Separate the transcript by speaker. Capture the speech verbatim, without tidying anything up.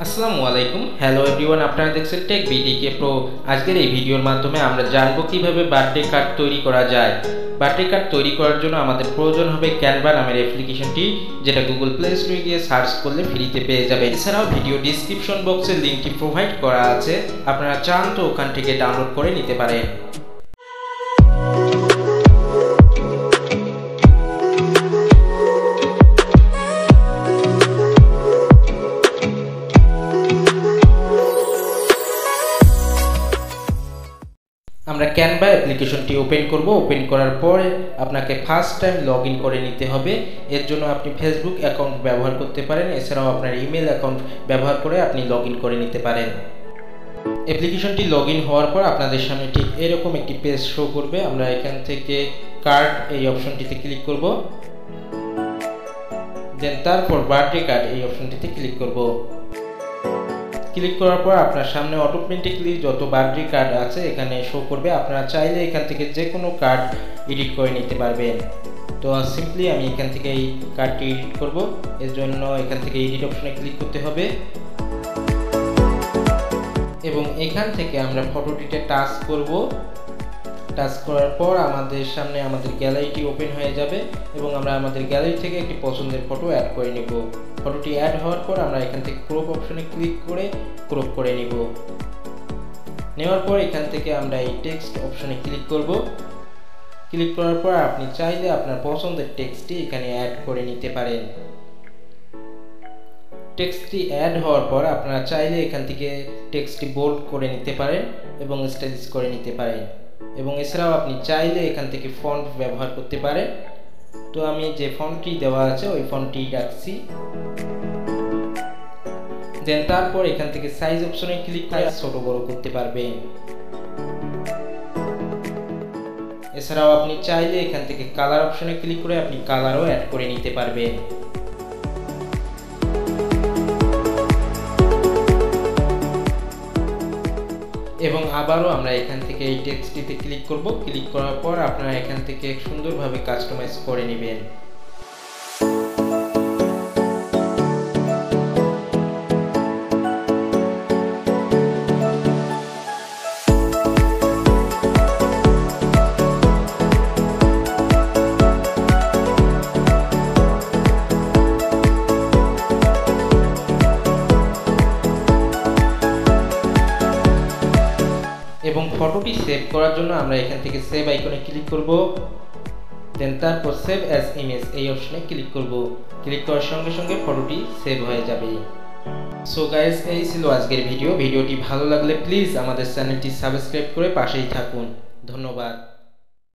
Speaker 1: আসসালামু আলাইকুম। Hello everyone, আপনারা দেখছেন টেক বিডিকে প্রো। আজকের এই ভিডিওর মাধ্যমে আমরা জানবো কিভাবে বার্থডে কার্ড তৈরি করা যায়। বার্থডে কার্ড তৈরি করার জন্য আমাদের প্রয়োজন হবে ক্যানভা নামের অ্যাপ্লিকেশনটি, যেটা গুগল প্লে স্টোরে গিয়ে সার্চ করলে ফ্রিতে পেয়ে যাবে। এছাড়াও ভিডিও ডিসক্রিপশন বক্সে লিঙ্কটি প্রোভাইড করা আছে, আপনারা চান তো ওখান থেকে ডাউনলোড করে নিতে পারেন। আমরা ক্যানভা অ্যাপ্লিকেশনটি ওপেন করব। ওপেন করার পরে আপনাকে ফার্স্ট টাইম লগ ইন করে নিতে হবে। এর জন্য আপনি ফেসবুক অ্যাকাউন্ট ব্যবহার করতে পারেন, এছাড়াও আপনার ইমেল অ্যাকাউন্ট ব্যবহার করে আপনি লগ ইন করে নিতে পারেন। অ্যাপ্লিকেশনটি লগ ইন হওয়ার পর আপনাদের সামনে ঠিক এরকম একটি পেজ শো করবে। আমরা এখান থেকে কার্ড এই অপশনটিতে ক্লিক করব, দেন তারপর বার্থডে কার্ড এই অপশনটিতে ক্লিক করব। ক্লিক করার পর আপনার সামনে অটোমেটিক্যালি যত বার্থডে কার্ড আছে এখানে শো করবে। আপনারা চাইলে এখান থেকে যে কোনো কার্ড এডিট করে নিতে পারবেন। তো সিম্পলি আমি এখান থেকে এই কার্ডটি এডিট করব। এর জন্য এখান থেকে এডিট অপশনে ক্লিক করতে হবে এবং এখান থেকে আমরা ফটোটিতে টাচ করব। টাচ করার পর আমাদের সামনে আমাদের গ্যালারিটি ওপেন হয়ে যাবে এবং আমরা আমাদের গ্যালারি থেকে একটি পছন্দের ফটো অ্যাড করে নিব। ফটোটি অ্যাড হওয়ার পর আমরা এখান থেকে ক্রপ অপশনে ক্লিক করে ক্রপ করে নিব। নেওয়ার পর এখান থেকে আমরা এই টেক্সট অপশনে ক্লিক করব। ক্লিক করার পর আপনি চাইলে আপনার পছন্দের টেক্সটটি এখানে অ্যাড করে নিতে পারেন। টেক্সটটি অ্যাড হওয়ার পর আপনারা চাইলে এখান থেকে টেক্সটটি বোল্ড করে নিতে পারেন এবং স্টাইলিশ করে নিতে পারেন এবং এছাড়াও আপনি চাইলে এখান থেকে ফন্ট ব্যবহার করতে পারেন। তো আমি যে ফন্টটি দেওয়া আছে ওই ফন্টটি রাখছি। দেন তারপর এখান থেকে সাইজ অপশনে ক্লিক করে ছোট বড় করতে পারবেন। এছাড়াও আপনি চাইলে এখান থেকে কালার অপশনে ক্লিক করে আপনি কালারও অ্যাড করে নিতে পারবেন। এবং আবারও আমরা এখান থেকে এই টেক্সটটিতে ক্লিক করব। ক্লিক করার পর আপনারা এখান থেকে সুন্দরভাবে কাস্টমাইজ করে নেবেন। এবং ফটোটি সেভ করার জন্য আমরা এখান থেকে সেভ আইকনে ক্লিক করব। দেন তারপর সেভ অ্যাজ ইমেজ এই অপশনে ক্লিক করব। ক্লিক করার সঙ্গে সঙ্গে ফটোটি সেভ হয়ে যাবে। সো গাইস, এই ছিল আজকের ভিডিও। ভিডিওটি ভালো লাগলে প্লিজ আমাদের চ্যানেলটি সাবস্ক্রাইব করে পাশেই থাকুন। ধন্যবাদ।